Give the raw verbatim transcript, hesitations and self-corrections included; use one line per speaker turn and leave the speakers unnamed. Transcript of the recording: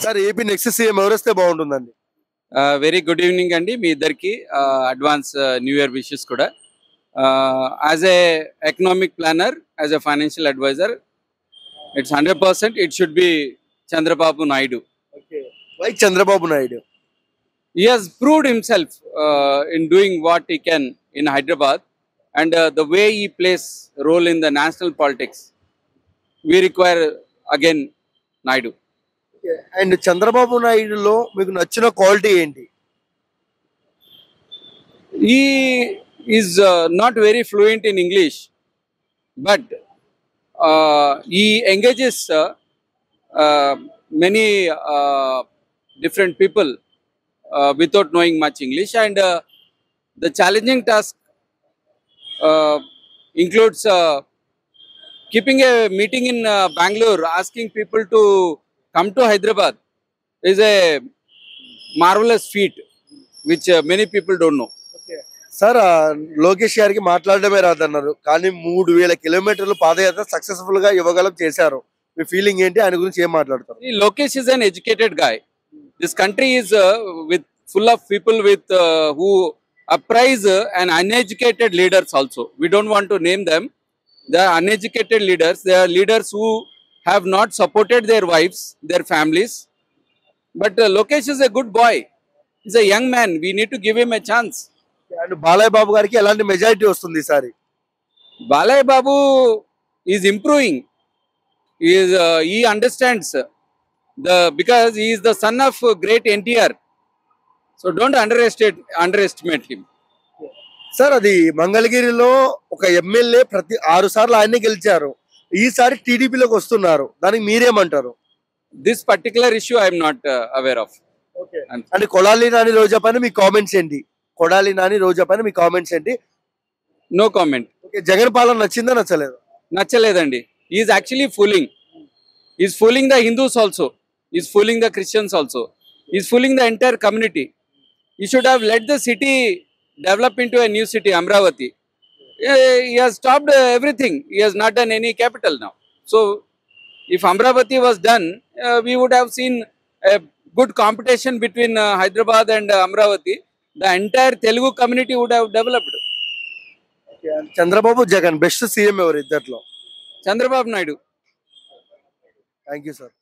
Sir AP next CM ఎవరు వస్తే బాగుంటుందండి?
వెరీ గుడ్ ఈవినింగ్ అండి మీ ఇద్దరికి. అడ్వాన్స్ న్యూ ఇయర్ విషెస్ కూడా. As a economic planner, as a financial advisor, it's hundred percent it should be Chandrababu Naidu.
Why Chandrababu Naidu?
He has proved himself uh, in doing what he can in Hyderabad, and uh, the way he plays role in the national politics. We require again Naidu.
And Chandrababu నాయుడులో మీకు నచ్చిన quality ఏంటి?
He is uh, not very fluent in English, but uh, he engages uh, uh, many uh, different people uh, without knowing much English, and uh, the challenging task uh, includes uh, keeping a meeting in uh, Bangalore, asking people to come to Hyderabad is a marvelous feat which uh, many people don't know.
Sir Lokesh గారికి మాట్లాడడమే రాదన్నారు, కానీ మూడు వేల కిలోమీటర్లు పాదయాత్ర successful గా యువగలం చేశారు. మీ feeling ఏంటి? ఆయన గురించి ఏం మాట్లాడతారు?
Lokesh is an educated guy. This country is uh, with full of people with uh, who appraise uh, and uneducated leaders also. We don't want to name them. They are uneducated leaders. They are leaders who have not supported their wives, their families. But uh, Lokesh is a good boy. He's a young man. We need to give him a chance.
And Balayya Babu గారికి ఎలాంటి majority వస్తుంది ఈసారి?
Balai Babu is improving. He is uh, he understands the because he is the son of great N T R. So don't underestimate underestimate him.
Sir అది మంగళగిరిలో ఒక MLA ప్రతి ఆరు సార్లు ఆయనే గెలిచారు, ఈసారి టీడీపీలోకి వస్తున్నారు, దానికి మీరేమంటారు?
This particular issue I am not uh, aware of.
అంటే కొడాలి నాని రోజా పైన మీ కామెంట్స్ ఏంటి? కొడాలి నాని రోజా పైన మీ కామెంట్స్ ఏంటి?
No comment.
ఓకే, జగన్ పాలన నచ్చిందా నచ్చలేదు?
Nachaledandi. He is actually fooling. He is fooling the Hindus also. He is fooling the Christians also. He is fooling the entire community. He should have let the city develop into a new city, Amravati. Eh, He has stopped uh, everything. He has not done any capital now. So, if Amravati was done, uh, we would have seen a good competition between uh, Hyderabad and uh, Amravati. The entire Telugu community would have developed.
Chandrababu Jagan best CM ఎవరు ఇద్దట్లో?
Chandrababu Naidu.
Thank you sir.